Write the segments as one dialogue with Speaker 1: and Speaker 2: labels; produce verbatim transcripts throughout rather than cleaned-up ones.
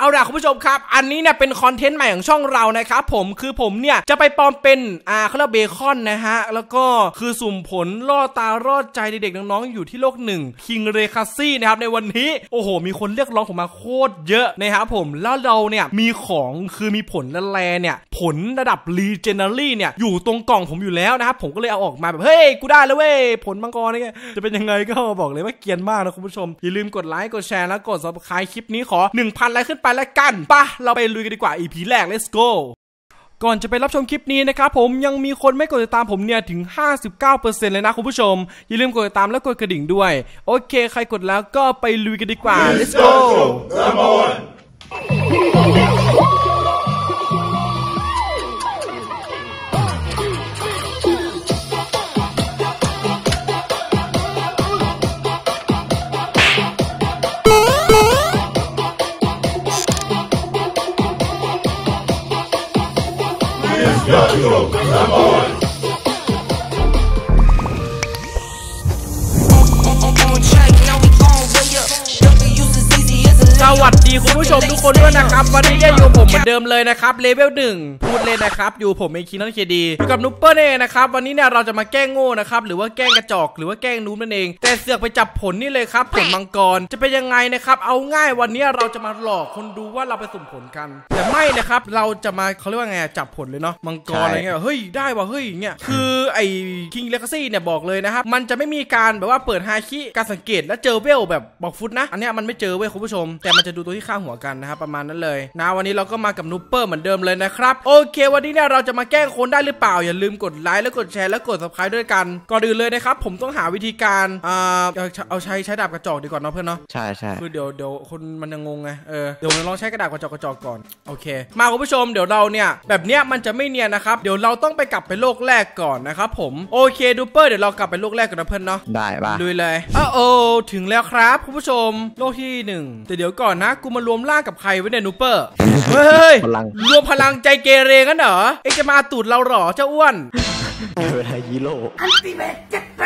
Speaker 1: เอาล่ะคุณผู้ชมครับอันนี้เนี่ยเป็นคอนเทนต์ใหม่ของช่องเรานะครับผมคือผมเนี่ยจะไปปลอมเป็นอ่าเขาเรียกเบคอนนะฮะแล้วก็คือสุ่มผลล่อตารอดใจเด็กๆน้องๆอยู่ที่โลกหนึ่งคิงเรคาซี่นะครับในวันนี้โอ้โหมีคนเรียกร้องผมมาโคตรเยอะนะครับผมแล้วเราเนี่ยมีของคือมีผลละแลเนี่ยผลระดับรีเจเนอรี่เนี่ยอยู่ตรงกล่องผมอยู่แล้วนะครับผมก็เลยเอาออกมาแบบเฮ้ยกูได้แล้วเว้ยผลมังกรนี่จะเป็นยังไงก็บอกเลยว่าเกรียนมากนะคุณผู้ชมอย่าลืมกดไลค์กดแชร์แล้วกด ซับสไครบ์ คลิปนี้ขอ หนึ่งพัน ไลค์ขึ้นไปแล้วกันป่ะเราไปลุยกันดีกว่า อี พี แรก let's go ก่อนจะไปรับชมคลิปนี้นะครับผมยังมีคนไม่กดติดตามผมเนี่ยถึง ห้าสิบเก้าเปอร์เซ็นต์ เลยนะคุณผู้ชมอย่าลืมกดติดตามและกดกระดิ่งด้วยโอเคใครกดแล้วก็ไปลุยกันดีกว่า let's goสวัสดีคุณผู้ชมทุกคนด้วยนะครับวันนี้อยู่ผมเหมือนเดิมเลยนะครับเลเวลหนึ่งพูดเลยนะครับอยู่ผมเองคิงนันเคดีอยู่กับนูเปอร์เน่นะครับวันนี้เนี่ยเราจะมาแกล้งโง่นะครับหรือว่าแกล้งกระจอกหรือว่าแกล้งนูบนั่นเองแต่เสือกไปจับผลนี่เลยครับผลมังกรจะเป็นยังไงนะครับเอาง่ายวันนี้เราจะมาหลอกคนดูว่าเราไปสุ่มผลกันแต่ไม่นะครับเราจะมาเขาเรียกว่าไงจับผลเลยเนาะมังกรอะไรเงี้ยเฮ้ยได้ว่ะเฮ้ยเงี้ยคือไอ้คิงเลคาซี่เนี่ยบอกเลยนะครับมันจะไม่มีการแบบว่าเปิดฮาคิการสังเกตและเจอเวลแบบบอกฟุตนะอันนี้มันไม่เจอเว้ยคุณผู้ชมแต่มันจะดูตัวที่ข้างหัวกันนะครับประมาณนั้นเลยนะวันนี้เราก็มากับนูเปอร์เหมือนเดิมเลยนะครับโอเควันนี้เนี่ยเราจะมาแกล้งคนได้หรือเปล่าอย่าลืมกดไลค์แล้วกดแชร์แล้วกด ซับสไครบ์ ด้วยกันก่อนอื่นเลยนะครับผมต้องหาวิธีการอ่าเอาใช้ใช้ดาบกระจอกดีกว่าเนาะเพื่อนเนาะ
Speaker 2: ใช่ใช่
Speaker 1: คือเดี๋ยวเดี๋ยวคนมันยังงงไงเออเดี๋ยวเราลองใช้กระดาษกระจอกกระจอกก่อนโอเคมาคุณผู้ชมเดี๋ยวเราเนี่ยแบบเนี้ยมันจะไม่เนียนนะครับเดี๋ยวเราต้องไปกลับไปโลกแรกก่อนนะครับผมโอเคนูเปอร์เดี๋ยวเรากลับไปโลกแรกกันนะเพื่อนเนาะ
Speaker 2: ได้ป่ะ
Speaker 1: ลุยเลยอ้าวโอ้ถึงแล้วครับคุณผู้ชมโลกที่หนึ่งแต่เดี๋ยวก่อนนะกูมารวมร่างกับใครไว้เนี่ยนูเปอร์เฮ้ยรวมพลังใจเกเรกันเหรอเอ็งจะมาตูดเราหรอเจ้าอ้วน
Speaker 2: เวลาฮีโร่
Speaker 1: อันติเมตเจ็ดปี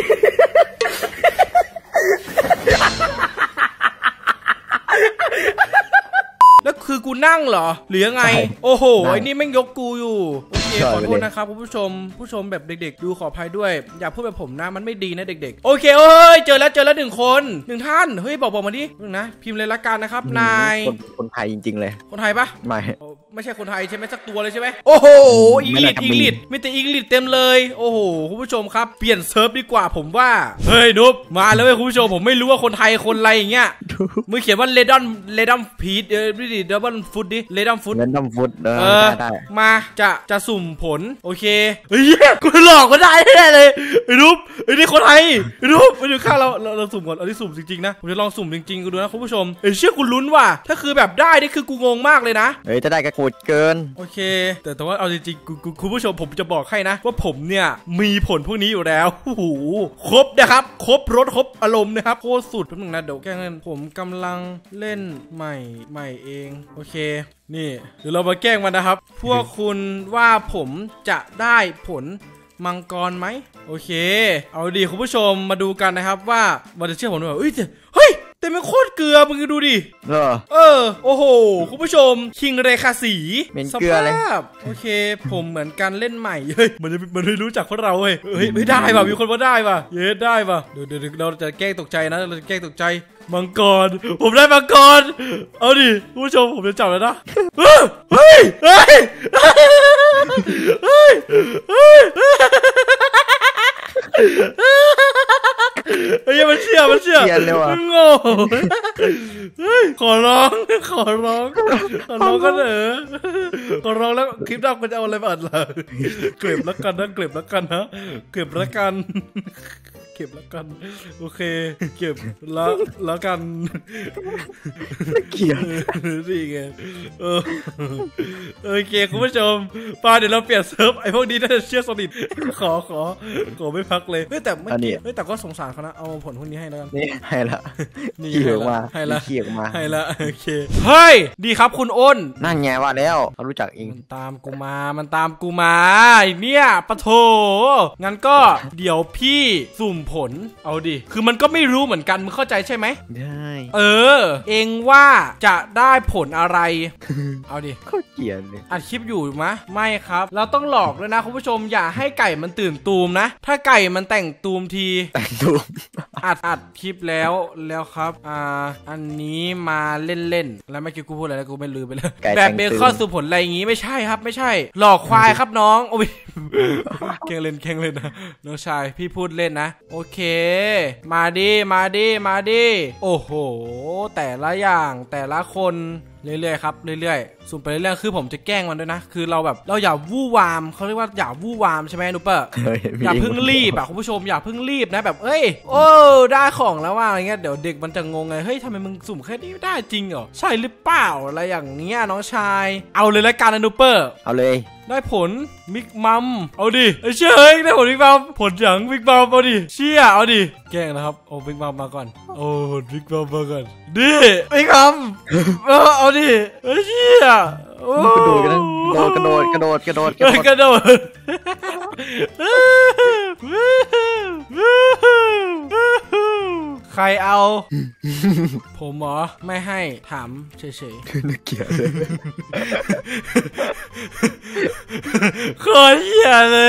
Speaker 1: แล้วคือกูนั่งเหรอหรือยังไงโอ้โหไอ้นี่แม่งยกกูอยู่โอเคขอโทษนะครับคุณผู้ชมผู้ชมแบบเด็กๆดูขออภัยด้วยอย่าพูดแบบผมนะมันไม่ดีนะเด็กๆโอเคเอ้ยเจอแล้วเจอแล้วหนึ่งคนหนึ่งท่านเฮ้ยบอกบอกมาดินึงนะพิมพ์เลยละกันนะครับนาย
Speaker 2: คนไทยจริงๆเลย
Speaker 1: คนไทยปะ
Speaker 2: ไม่
Speaker 1: ไม่ใช่คนไทยใช่ไหมสักตัวเลยใช่ไหมโอ้โหอังกฤษอังกฤษมีแต่อังกฤษเต็มเลยโอ้โหคุณผู้ชมครับเปลี่ยนเซิร์ฟดีกว่าผมว่าเฮ้ยนุ๊บมาแล้วเว้ยคุณผู้ชมผมไม่รู้ว่าคนไทยคนอะไรอย่างเงี้ยมือเขียนว่าเลดอนเลดอนพีทเออไม่ดีดับเบิลฟุตดิเลดอนฟุต
Speaker 2: เลดอนฟุตเออได้
Speaker 1: มาจะจะสุ่มผลโอเคเฮ้ยกูหลอกก็ได้แน่เลยไอ้นุ๊บไอ้นี่คนไทยไอ้นุ๊บมาดูข้างเราเราสุ่มก่อนอันนี้สุ่มจริงๆนะผมจะลองสุ่มจริงๆกูดูนะคุณผู้ชมเอ้ยเชื่อกูลุ้นว่ะถ้าคือแบบได้นี่คือกูงงมากเลยนะ
Speaker 2: เฮ้ยจะได้กระโดดเกิน
Speaker 1: โอเคแต่แต่ว่าเอาจริงๆคุณผู้ชมผมจะบอกให้นะว่าผมเนี่ยมีผลพวกนี้อยู่แล้วโอ้โหครบนะครับครบรถครบอารมณ์นะครับโคตรสุดแป๊บนึงนะเดี๋ยวแกล้งผมกำลังเล่นใหม่ใหม่เองโอเคนี่เดี๋ยวเรามาแกล้งมันนะครับพวกคุณว่าผมจะได้ผลมังกรไหมโอเคเอาดีคุณผู้ชมมาดูกันนะครับว่ามันจะเชื่อผมหรือเปล่าเฮ้ยเฮ้ยแต่มันโคตรเกลือมึงดูดิ
Speaker 2: เออ
Speaker 1: เออโอ้โหคุณผู้ชมคิงเรคาสี
Speaker 2: สภา
Speaker 1: พโอเคผมเหมือนกันเล่นใหม่เฮ้ยมันมันไม่รู้จักพวกเราเฮ้ยเฮ้ยไม่ได้ว่ะมีคนมาได้ว่ะเย้ได้ว่ะเดี๋ยวเดี๋ยวเราจะแกล้งตกใจนะเราจะแกล้งตกใจมังกรผมได้มังกรเอาดิคุณผู้ชมผมจะจับแล้วนะเฮ้ยเฮ้ยเฮ้ยเฮ้ยเฮ้ยมันเชื่อมันเชื่อมันโง่เฮ้ยขอร้องขอร้องขอร้องกันเถอะขอร้องแล้วคลิปหน้าคุณจะเอาอะไรมาอัดล่ะเก็บแล้วกันนะเก็บแล้วกันนะเก็บแล้วกันเก็บแล้วกันโอเคเก็บแล้วแล้วกัน
Speaker 2: เกี่ยว
Speaker 1: นี่ไงเออโอเคคุณผู้ชมป้าเดี๋ยวเราเปลี่ยนเซิร์ฟไอ้พวกนี้น่าจะเชื่อสนิทขอขอขอไม่พักเลยเฮ้ยแต่ไม่เฮ้ยแต่ก็สงสารเขานะเอาผลพวกนี้ให้แล้วกัน
Speaker 2: นี่ให้ละ
Speaker 1: นี่
Speaker 2: เขียกมา
Speaker 1: ให้ละ
Speaker 2: เขียกมา
Speaker 1: ให้ละโอเคเฮ้ยดีครับคุณอ้น
Speaker 2: นั่นไงว่าแล้วเขารู้จักเอง
Speaker 1: มันตามกูมามันตามกูมาเนี่ยปะโถงั้นก็เดี๋ยวพี่สุ่มผลเอาดิคือมันก็ไม่รู้เหมือนกันมึงเข้าใจใช่ไหม
Speaker 2: ใช่
Speaker 1: เออเองว่าจะได้ผลอะไร เอาดิ
Speaker 2: เขาเกลียดเลย
Speaker 1: อัดคลิปอยู่มะไม่ครับเราต้องหลอกด้วยนะคุณผู้ชมอย่าให้ไก่มันตื่นตูมนะถ้าไก่มันแต่งตูมที
Speaker 2: แต่งตูม
Speaker 1: อัดอัดคลิปแล้วแล้วครับอ่าอันนี้มาเล่นๆแล้วไม่คิดกูพูดอะไรแล้วกูไม่ลืมไปเลยแบบเบคอนสู่ผลอะไรอย่างงี้ไม่ใช่ครับไม่ใช่หลอกควายครับน้องโอ้ยแข่งเล่นแข่งเล่นนะน้องชายพี่พูดเล่นนะโอเคมาดิมาดิมาดิโอ้โหแต่ละอย่างแต่ละคนเรื่อยๆครับเรื่อยๆสุ่มไปเรื่อยๆคือผมจะแกล้งมันด้วยนะคือเราแบบเราอย่าวู่วามเขาเรียกว่าอย่าวู่วามใช่ไหมนุ๊ปเปอร์อย่าเพิ่งรีบอ่ะคุณผู้ชมอย่าเพิ่งรีบนะแบบเอ้ยโอ้ได้ของแล้วว่าอะไรเงี้ยเดี๋ยวเด็กมันจะงงไงเฮ้ยทำไมมึงสุ่มแค่นี้ได้จริงเหรอใช่หรือเปล่าอะไรอย่างเงี้ยน้องชายเอาเลยละกันนะนุ๊ปเปอร์
Speaker 2: เอาเลย
Speaker 1: ได้ผลมิกมัมเอาดิไอ้เชี่ยเฮ้ยได้ผลมิกมัมผลหยังมิกมัมเอาดิเชี่ยเอาดิแกล้งนะครับโอ้มิกมัมมาก่อนโอ้มิกมัมมาก่อนดิมิกมัมเออเอาดิไอ้เชี่ยโอ้
Speaker 2: กระโดดกระโดดกระโดดกระโดดกระโดด
Speaker 1: กระโดดใครเอาผมเหรอไม่ให้ถามเฉย
Speaker 2: ๆน่าเกลียดเลย
Speaker 1: โคตรเหี้ยเลย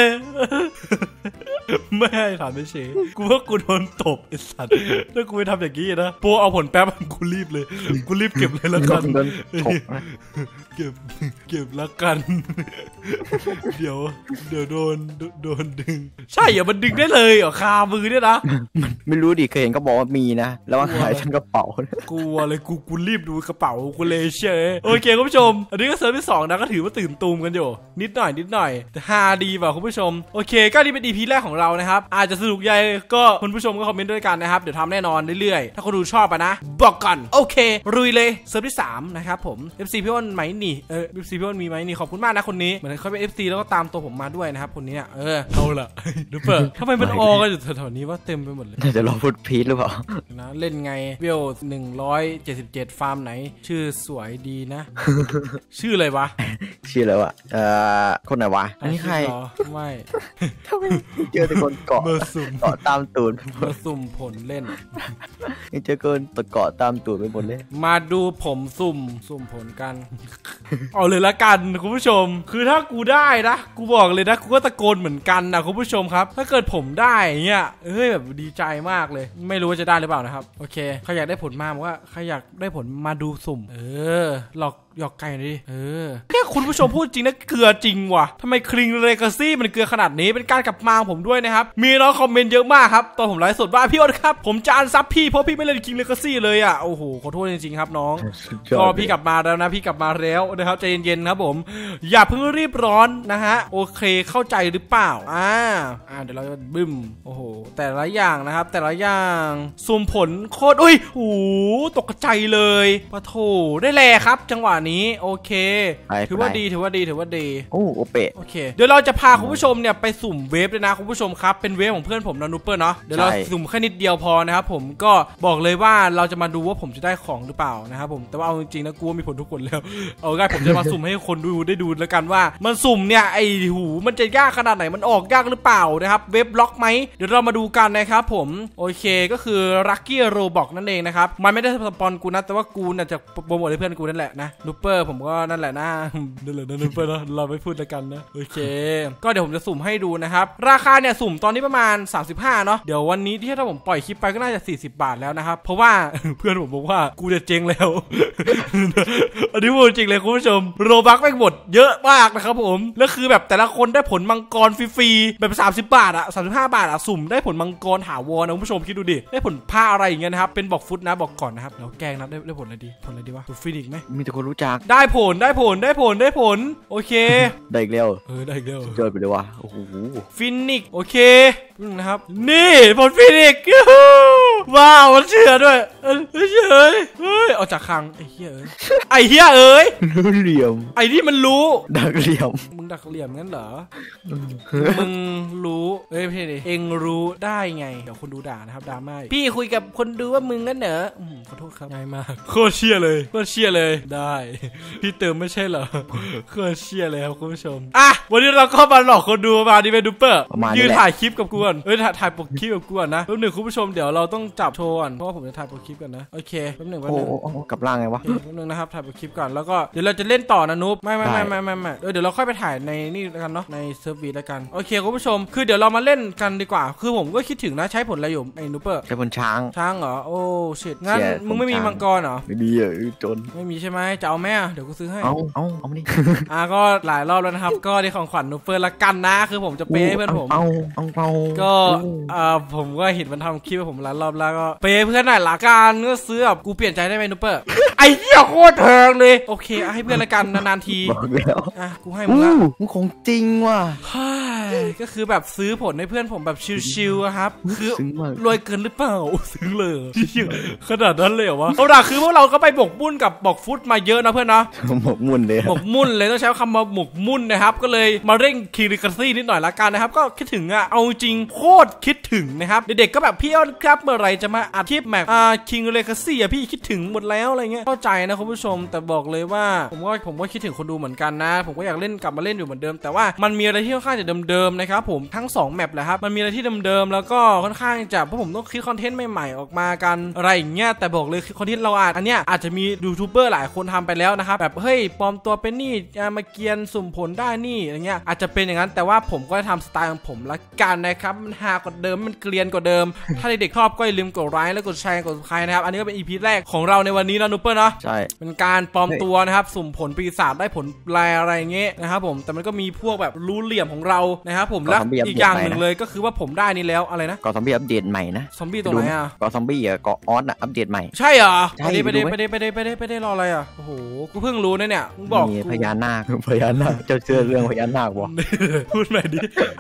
Speaker 1: ไม่ให้ถามเฉยกูว่ากูโดนตบไอ้สัตว์ถ้ากูไปทำอย่างนี้นะโปเอาผลแป๊บกูรีบเลยกูรีบเก็บเลยละกันเก็บเก็บละกันเดี๋ยวเดี๋ยวโดนโดนดึงใช่อย่ามันดึงได้เลยเหรอคามือเนี่ยนะ
Speaker 2: มันไม่รู้ดิเคยเห็นก็บอกว่ามีนะแล้วว่าหายทั้งกระเป๋า
Speaker 1: กูอะไรกูกูรีบดูกระเป๋ากูเลยเชยโอเคคุณผู้ชมอันนี้ก็เซิร์ฟที่สองนะก็ถือว่าตื่นตูมกันอยู่นิดหน่อยนิดหน่อยแต่ฮาดีป่ะคุณผู้ชมโอเคก็นี่เป็น อี พี แรกของเรานะครับอาจจะสนุกใหญ่ก็คุณผู้ชมก็คอมเมนต์ด้วยกันนะครับเดี๋ยวทำแน่นอนเรื่อยๆถ้าคุณดูชอบอะนะบอกก่อนโอเครุยเลยเซิร์ฟที่สามนะครับผม เอฟ ซี พี่อ้นไหมนี่เออ เอฟ ซี พี่อ้นมีไหมนี่ขอบคุณมากนะคนนี้เหมือนเขาเป็น เอฟ ซี แล้วก็ตามตัวผมมาด้วยนะครับคนนี้เออเอาละดูเปิดทำไมมันออกันอยู่แถวๆนี้ว่าเต็มไปหมดเลย
Speaker 2: จะรอพูดพีทหรือเปล่า
Speaker 1: นะเล่นไงเวลหนึ่งร้อยเจ็ดสิบเจ็ดฟาร์มไหนชื่อสวยดีนะชื่ออะไรวะ
Speaker 2: ชื่ออะไรวะเอ่อคนไหนวะอันนี้ใคร
Speaker 1: ไม่
Speaker 2: เจอแต่คนเกาะเกาะตามตูด
Speaker 1: มาสุ่มผลเล่น
Speaker 2: นี่เจอคนตะเกาะตามตูดไปหมดเลย
Speaker 1: มาดูผมสุ่มสุ่มผลกันเอาเลยละกันคุณผู้ชมคือถ้ากูได้นะกูบอกเลยนะกูก็ตะโกนเหมือนกันนะคุณผู้ชมครับถ้าเกิดผมได้เงี้ยเฮ้ยแบบดีใจมากเลยไม่รู้ว่าจะได้หรือเปล่านะครับโอเคใครอยากได้ผลมาบอกว่าใครอยากได้ผลมาดูสุ่มเออหลอกหยอกไก่ดิเออแค่คุณผู้ชมพูดจริงนะเกลือจริงว่ะทำไมคลิงเลกาซี่มันเกลือขนาดนี้เป็นการกลับมาของผมด้วยนะครับมีน้องคอมเมนต์เยอะมากครับตอนผมไลฟ์สดว่าพี่อ้นครับผมจะอันซับพี่เพราะพี่ไม่เล่นคลิงเลกาซี่เลยอ่ะโอ้โหขอโทษจริงๆครับน้องก็พี่กลับมาแล้วนะพี่กลับมาแล้วนะครับใจเย็นๆครับผมอย่าเพิ่งรีบร้อนนะฮะโอเคเข้าใจหรือเปล่าอ่าอ่าเดี๋ยวเราจะบึ้มโอ้โหแต่ละอย่างนะครับแต่ละอย่างสุ่มผลโคตรอุ้ยโอ้ตกใจเลยปะโถได้แลครับจังหวะนี้โอเคถือว่าดีถือว่าดีถือว่าดี
Speaker 2: โอ้โอเป
Speaker 1: โอเคเดี๋ยวเราจะพาคุณผู้ชมเนี่ยไปสุ่มเวฟเลยนะคุณผู้ชมครับเป็นเวฟของเพื่อนผมนะนูเปอร์เนาะเดี๋ยวเราสุ่มแค่นิดเดียวพอนะครับผมก็บอกเลยว่าเราจะมาดูว่าผมจะได้ของหรือเปล่านะครับผมแต่ว่าเอาจริงๆนะกูมีผลทุกคนแล้วเอาง่ายผมจะมาสุ่มให้คนดูได้ดูแล้วกันว่ามันสุ่มเนี่ยไอหูมันจะยากขนาดไหนมันออกยากหรือเปล่านะครับเวฟล็อกไหมเดี๋ยวเรามาดูกันนะครับผมโอเคก็คือ Lucky Roblox นั่นเองนะครับมันไม่ได้สปอนกูนะแต่ว่ากูน่ะจะโปรโมทให้เพื่อนกูนั่นแหละนะนูเปอร์ผมก็นั่นแหละนะนั่นแหละนะนูเปอร์นะเราไม่พูดแล้วกันนะโอเคก็เดี๋ยวผมจะสุ่มให้ดูนะครับราคาเนี่ยสุ่มตอนนี้ประมาณสามสิบห้าเนาะเดี๋ยววันนี้ที่ถ้าผมปล่อยคลิปไปก็น่าจะสี่สิบบาทแล้วนะครับเพราะว่าเพื่อนผมบอกว่ากูจะเจ๊งแล้วอันนี้พูดจริงเลยคุณผู้ชมโรบัคแม่งหมดเยอะมากนะครับผมแล้วคือแบบแต่ละคนได้ผลมังกรฟรีๆแบบสามสิบบาทอะสามสิบห้าบาทอะสุ่มได้ผลมังกรถาวรนะคุณผู้ชมคิดดูดิได้ผลผ้าอะไรอย่างเงี้ยนะครับเป็นบอกฟุตนะบอกก่อนนะครับแล้วแกงนะได้ได้ผลอะไรดีผลอะไรดีวะผลฟินิกไหม
Speaker 2: มีแต่คนรู้จัก
Speaker 1: ได้ผลได้ผลได้ผลได้ผลโอเค
Speaker 2: ได้อีกแล้ว
Speaker 1: เออได้อีกแล้ว
Speaker 2: เจอไปเลยว่ะโอ้โห
Speaker 1: ฟินิกโอเคนะครับนี่ผลฟินิกว้าวมันเชื่อด้วยเฮ้ยเฮ้ยเฮ้ยเอาจากคลังไอ้เหี้ยเอ้ยไอ้เหี้ยเอ้ย
Speaker 2: เหลี่ยม
Speaker 1: ไอ้นี่มันรู้
Speaker 2: ดักเหลี่ยม
Speaker 1: มึงดักเหลี่ยมงั้นเหรอมึงรู้เฮ้ยพี่ดิเองรู้ได้ไงเดี๋ยวคนดูด่านะครับด่าไม่พี่คุยกับคนดูว่ามึงงั้นเหรอขอโทษครับง่ายมากโคตรเชี่ยเลยโคตรเชี่ยเลยได้พี่เติมไม่ใช่เหรอโคตรเชี่ยเลยครับคุณผู้ชมอ่ะวันนี้เราก็มาหลอกคนดูมาดิเวนดูเปอร์ยืนถ่ายคลิปกับกูก่อนเฮ้ยถ่ายปกคลิปกับกูก่อนนะแป๊บหนึ่งคุณผู้ชมเดี๋ยวเราต้องจับโชว์ก่อนเพราะว่าผมจะถ่ายปกคลิปกันนะโอเคแป๊บหนึ่งแป๊บหนึ่ง
Speaker 2: กับร่างไงวะ
Speaker 1: แป๊บหนึ่งนะครับถ่ายปกคลิปก่อนแล้วก็เดี๋ยวเราจะเล่นต่อนะนุ๊บไม่ไม่ไม่ไม่ไม่ไม่เดี๋ยวเราค่อยไปถ่ายในนี่แล้วกันเนาะในเซิร์ฟวีแล้วกันโอเคคุณผู้ชมคือเดี๋ยวเรามาเล่นกันดีกว่าคือผมก็คิดถึงนะใช้ผลอะไรอยู่ไอ้นูเปอร์
Speaker 2: ใช้ผลช้าง
Speaker 1: ช้างเหรอโอ้ชิตงั้นมึงไม่มีมังกรเหรอ
Speaker 2: ไม่มีอ่ะจน
Speaker 1: ไม่มีใช่ไหมจะเอาแม่เดี๋ยวกูซื้อให้
Speaker 2: เอาเอาเอาดิ
Speaker 1: อ่ะก็หลายรอบแล้วนะครับก็ได้ของขวัญนูเปอร์ละกันนะคือผมจะเปย์เพื่อนผม
Speaker 2: เอาเอาเอา
Speaker 1: ก็อ่าผมก็เห็นมันทำคลิปผมหลายรอบแล้วก็เปย์เพื่อนหน่อยละกันก็ซื้อแบบกูเปลี่ยนใจได้ไหมนูเปอร์ไอ้เหี้ยโคตรแพงเลยโอเคให้เพื่อนละกันนานๆที
Speaker 2: บอกแล้ว
Speaker 1: อ่ะกูให้มึงละ
Speaker 2: มึงของจริงว่ะ
Speaker 1: ก็คือแบบซื้อผลให้เพื่อนผมแบบชิวๆครับคือรวยเกินหรือเปล่าซื้อเลยขนาดนั้นเลยเหรอวะเอาล่ะคือพวกเราก็ไปบกมุ่นกับบอกฟุตมาเยอะนะเพื่อนนะ
Speaker 2: หมกมุ่นเลย
Speaker 1: หมกมุ่นเลยต้องใช้คำว่าหมกมุ่นนะครับก็เลยมาเร่งคิงลิคาซี่นิดหน่อยละกันนะครับก็คิดถึงอ่ะเอาจริงโคตรคิดถึงนะครับเด็กๆก็แบบพี่อ้อนครับเมื่อไรจะมาอัดคลิปแม็กอ่าคิงลิคาซี่อ่ะพี่คิดถึงหมดแล้วอะไรเงี้ยเข้าใจนะคุณผู้ชมแต่บอกเลยว่าผมก็ผมก็คิดถึงคนดูเหมือนกันนะผมก็อยากเล่นกลับมาเล่นอยู่เหมือนเดิมแต่ว่ามันมีอะไรที่ค่อนข้างจะเดิมๆนะครับผมทั้งสองแมปแหละครับมันมีอะไรที่เดิมๆแล้วก็ค่อนข้างจะเพราะผมต้องคิดคอนเทนต์ใหม่ๆออกมากันอะไรอย่างเงี้ยแต่บอกเลยคอนเทนต์เราอาจอันเนี้ยอาจจะมียูทูบเบอร์หลายคนทำไปแล้วนะครับแบบเฮ้ยปลอมตัวเป็นนี่มาเกียนสุ่มผลได้นี่อะไรเงี้ยอาจจะเป็นอย่างนั้นแต่ว่าผมก็ทำสไตล์ของผมละกันนะครับมันฮากว่าเดิมมันเกลียนกว่าเดิมถ้าเด็กๆชอบก็อย่าลืมกดไลค์และกดแชร์กดซับสไครบ์นะครับอันนี้ก็เป็น อี พี แรกของเราในวันนี้นะนูเปอร์เนาะ
Speaker 2: ใช่
Speaker 1: เป็นการปลอมตัวนะครับสุ่มผลปีศาจได้ผลลายอะไรเงี้ยนะครับผมแต่มันก็มีพวกแบบรู้เหลี่ยมของเรานะครับผมและอีกอย่างหนึ่งเลยก็คือว่าผมได้นี่แล้วอะไรนะ
Speaker 2: เกาะซอมบี้อัปเดตใหม่นะ
Speaker 1: ซอมบี้ตรงไหนอ่ะ
Speaker 2: เกาะซอมบี้อ่ะเกาะออสอ่ะอัปเดตใหม่
Speaker 1: ใช่เหรอไปได้ไปได้ไปได้ไปได้ไปได้ไปได้รออะไรอ่ะโอ้โหกูเพิ่งรู้นะเนี่ยมึงบอก
Speaker 2: พญานาคพญานาคเจ้าเชื่อเรื่องพญานาควะ
Speaker 1: พูดใหม่ดิ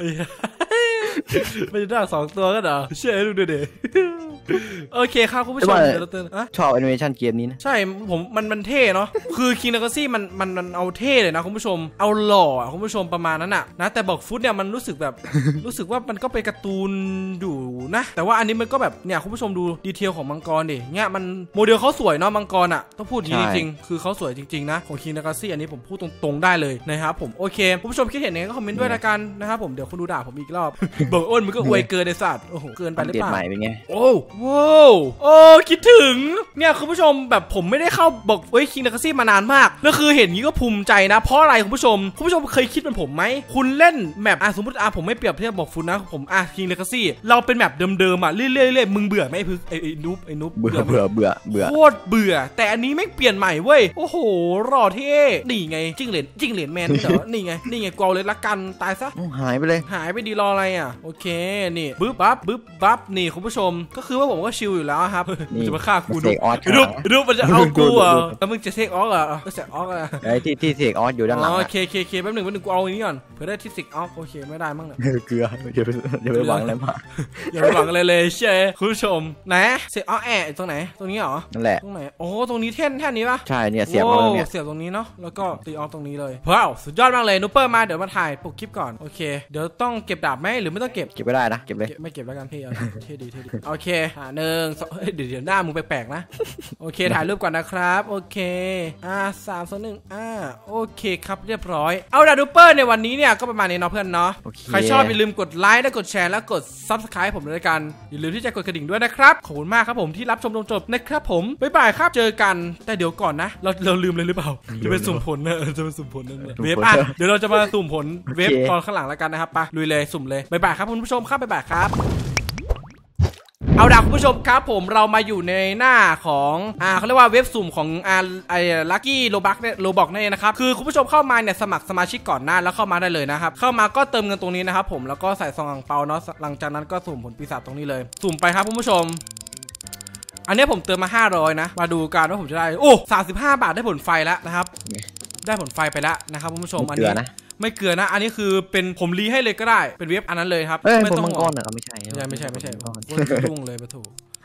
Speaker 1: พญานาคสองตัวก็เหรอเชื่อดูดิ โอเคครับคุณผู้ชมเดี๋ยวเราเตือน
Speaker 2: ชอบแอนิเมชันเกมนี้นะ
Speaker 1: ใช่ผมมันมันเท่เนาะคือคิงเลกาซี่มันมันมันเอาเท่เลยนะคุณผู้ชมเอาหล่อคุณผู้ชมประมาณนั้นน่ะนะแต่บอกฟุตเนี่ยมันรู้สึกแบบรู้สึกว่ามันก็เป็นการ์ตูนอยู่นะแต่ว่าอันนี้มันก็แบบเนี่ยคุณผู้ชมดูดีเทลของมังกรดิเนี่ยมันโมเดลเขาสวยเนาะมังกรอ่ะต้องพูดจริงๆคือเขาสวยจริงๆนะของคิงเลกาซี่อันนี้ผมพูดตรงๆได้เลยนะครับผมโอเคคุณผู้ชมคิดเห็นยังไงก็คอมเมนต์ด้วยละกันนะครับผมเดี๋ยวคุณดูด่าผมอีกรอบบอกอ้นมันก็อวยเกินในสัตว์โอ้โหเกินไปหรือเปล่า
Speaker 2: ใหม่เป็นไง
Speaker 1: โอ้ว้าวโอ้คิดถึงเนี่ยคุณผู้ชมแบบผมไม่ได้เข้าบอกเอ้ยคิงเลกาซี่มานานมากแล้วคือเห็นนี้ก็ภูมิใจนะเพราะอะไรคุณผู้ชมคุณผู้ชมเคยคิดเป็นผมไหมคุณเล่นแมปอ่ะสมมติอ่ะผมไม่เปรียบเทียบบอกฟุตนะผมอ่ะคิงเลกาซี่เราเป็นแมปเดิมๆอ่ะเรื่อยๆมึงเบื่อไหมไอ้พึกไอ้นุ๊บไอ้นุ๊บ
Speaker 2: เบื่อเบื่อเบื่อเบื่อ
Speaker 1: โคตรเบื่อแต่อันนี้ไม่เปลี่ยนใหม่เว้ยโอ้โหรอเท่นี่ไงจิ้งเหลนจิ้งเหลนแมนเหรอนี่ไงนี่ไงกอเลยละกันตายซะ
Speaker 2: หายไปเลย
Speaker 1: หายไปดีรออะไรอ่ะโอเคนี่บึ๊บบับบึ๊บบับนี่คุณผู้ชมก็คือว่าผมก็ชิลอยู่แล้วครับจะมาฆ่ากูดูดูดูมันจะเอากูอ่ะแล้วมึงจะเทคออฟอ่ะก็เสกออฟอ่ะ
Speaker 2: ไอ้ที่ที่เทคออฟอยู่ด้านหลัง
Speaker 1: โอเคโอเคโอเคแป๊บหนึ่งแป๊บหนึ่งกูเอาอันนี้ก่อนเพื่อได้ที่เทคออฟโอเคไม่ได้มั้งเนี่ย
Speaker 2: เกลืออย่าไปอย่าไปหวังอะไรมาก
Speaker 1: อย่าไปหวังอะไรเลยเช่คุณผู้ชมนะเทคออฟแอะตรงไหนตรงนี้เหรอ
Speaker 2: นั่นแหละ
Speaker 1: ตรงไหนโอ้ตรงนี้แท่นแท่นนี้ปะ
Speaker 2: ใช่เนี่ยเสียบตรงนี้
Speaker 1: เสียบตรงนี้เนาะแล้วก็ตีออฟตรงนี้เลยว้าวสุดยอดมากเลยนูเปอร์มาเดี๋ยวมาถ่ายปกคลิปก่อนโอเคเดี๋ยวต้องเก็บดาบไหมหรือไม่ต้องเก็บ
Speaker 2: เก็บไม่ได้นะเก็บเลย
Speaker 1: ไม่เก็บแล้วกันพี่เท่ดีเท่ดีโอเคอ่าหนึ่งเดี๋ยวเดี๋ยวหน้ามึงแปลกๆนะโอเคถ่ายรูปก่อนนะครับโอเคอ่าสามสองหนึ่งอ่าโอเคครับเรียบร้อยเอาดาดูเปอร์ในวันนี้เนี่ยก็ประมาณนี้เนาะเพื่อนเนาะใครชอบอย่าลืมกดไลค์และกดแชร์และกด ซับสไครบ์ ผมด้วยกันอย่าลืมที่จะกดกระดิ่งด้วยนะครับขอบคุณมากครับผมที่รับชมจนจบนะครับผมบ๊ายบายครับเจอกันแต่เดี๋ยวก่อนนะเราเราลืมเลยหรือเปล่าจะเป็นสุ่มผลนะจะเป็นสุ่มผลนั่นแหละเว็บอ่ะเดี๋ยวเราจะมาสุ่มผลเว็บตอนข้างหลังแล้วกันนะครับไปลุยเลยสุ่มเลยบ๊ายบายครับคุณผู้ชมครับบ๊ายบายครับเอาล่ะคุณผู้ชมครับผมเรามาอยู่ในหน้าของอ่าเขาเรียกว่าเว็บสุ่มของอ่าไอ้ลัคกี้โลบักเนี่ยโลบอกนั่นเองนะครับคือคุณผู้ชมเข้ามาเนี่ยสมัครสมาชิกก่อนหน้าแล้วเข้ามาได้เลยนะครับเข้ามาก็เติมเงินตรงนี้นะครับผมแล้วก็ใส่ซองอั่งเปาเนาะหลังจากนั้นก็สุ่มผลปีศาจตรงนี้เลยสุ่มไปครับคุณผู้ชมอันนี้ผมเติมมาห้าร้อยนะมาดูกันว่าผมจะได้โอ้สามสิบห้าบาทได้ผลไฟแล้วนะครับได้ผลไฟไปแล้วนะครับคุณผู้ชมอันนี้ไม่เกลือนะอันนี้คือเป็นผมรีให้เลยก็ได้เป็นเว็บอันนั้นเลยครับ
Speaker 2: ไม่ต้องมังกรเหรอไม่ใช่
Speaker 1: ไม่ใช่ไม่ใช่ไม่ใช่ยุ่งเลยปะถู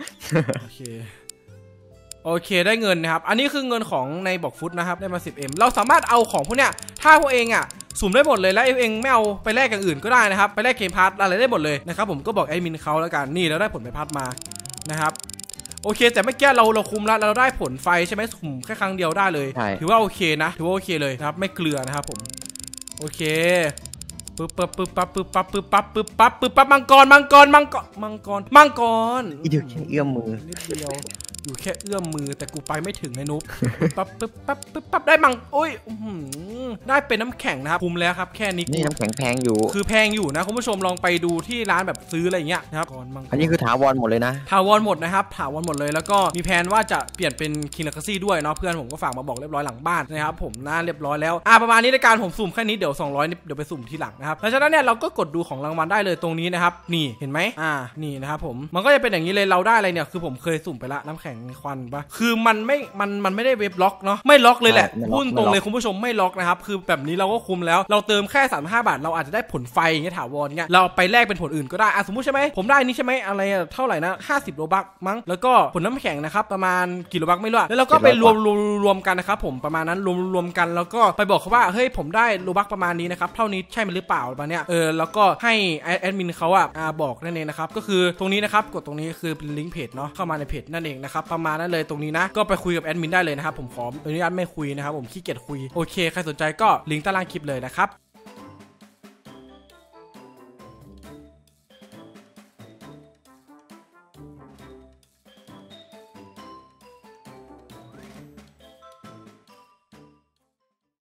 Speaker 1: โอเคโอเคได้เงินนะครับอันนี้คือเงินของในบอกฟุตนะครับได้มา สิบเอ็ม เราสามารถเอาของพวกเนี้ยถ้าพวกเองอ่ะสุ่มได้หมดเลยแล้วเองไม่เอาไปแลกอย่างอื่นก็ได้นะครับไปแลกเกมพาร์ทอะไรได้หมดเลยนะครับผมก็บอกแอดมินเขาแล้วกันนี่เราได้ผลใบพัดมานะครับโอเคแต่เมื่อกี้เราเราคุมแล้วเราได้ผลไฟใช่ไหมสุ่มแค่ครั้งเดียวได้เลยถือว่าโอเคนะถือว่าโอเคเลยนะครับไม่เกลือนะครับผมโอเคปึ๊บปึ๊บปึ๊บปั๊บปึ๊บปั๊บปึ๊บปั๊บปึ๊บปั๊บปึ๊บปั๊บมังกรมังกรมังกรมังกรมังกร
Speaker 2: อีเดียวแค่เอื้อมมือ
Speaker 1: นิดเดียวอยู่แค่เอื้อมมือแต่กูไปไม่ถึงไอ้นุ๊กปั๊บปึ๊บปั๊บปึ๊บปั๊บได้มังโอ้ยได้เป็นน้ำแข็งนะครับคุมแล้วครับแค่นี้
Speaker 2: นี่น้ำแข็งแพงอยู่
Speaker 1: คือแพงอยู่นะคุณผู้ชมลองไปดูที่ร้านแบบซื้ออะไรเงี้ยนะครับก่อนมัง
Speaker 2: อันนี้คือถาวรหมดเลยนะ
Speaker 1: ถาวรหมดนะครับถาวรหมดเลยแล้วก็มีแผนว่าจะเปลี่ยนเป็นคิงเลคซี่ด้วยเนาะเพื่อนผมก็ฝากมาบอกเรียบร้อยหลังบ้านนะครับผมน่าเรียบร้อยแล้วอ่าประมาณนี้ในการผมสุ่มแค่นี้เดี๋ยวสองร้อยเดี๋ยวไปสุ่มทีหลังนะครับเพราะฉะนั้นเนี่ยเราก็กดดูของรางวัลได้เลยตรงนี้นะครับนี่เห็นไหมอ่านี่นะครับผมมันก็จะเป็นอย่างนี้เลยเราได้อะไรเนี่ยคือผมเคยสุ่มไปละน้ำแข็งควันปะคือมันไม่มันมันไม่ได้เว็บล็อกเนาะไม่ล็อกเลยแหละพูดตรงเลยคุณผู้ชมไม่ล็อกนะครับคือแบบนี้เราก็คุมแล้วเราเติมแค่สามสิบห้าบาทเราอาจจะได้ผลไฟอย่างเงี้ยถาวรเงี้ยเราไปแลกเป็นผลอื่นก็ได้อ่ะสมมุติใช่ไหมผมได้นี่ใช่ไหมอะไรเท่าไหร่นะห้าสิบโลบักมั้งแล้วก็ผลน้ำแข็งนะครับประมาณกี่โลบักไม่รู้แล้วเราก็ไปรวมรวมกันนะครับผมประมาณนั้นรวมรวมกันแล้วก็ไปบอกเขาว่าเฮ้ยผมได้โลบักประมาณนี้นะครับเท่านี้ใช่หรือเปล่าประมาณเนี้ยเออแล้วก็ให้แอดมินเขาอ่ะบอกนั่นเองนะครับก็คือตรงนี้นะครับกดตรงนี้คือเป็นลิงก์เพจเนาะเข้ามาในเพจนั่นเองนะครับประมาณนั้นเลยตรงนี้นะก็ไปคุยกับแอดมินได้เลยนะครับผมขออนุญาตไม่คุยนะครับผมขี้เกียจคุยโอเคใครสนใจก็ลิงก์ใต้ล่างคลิปเลยนะครับ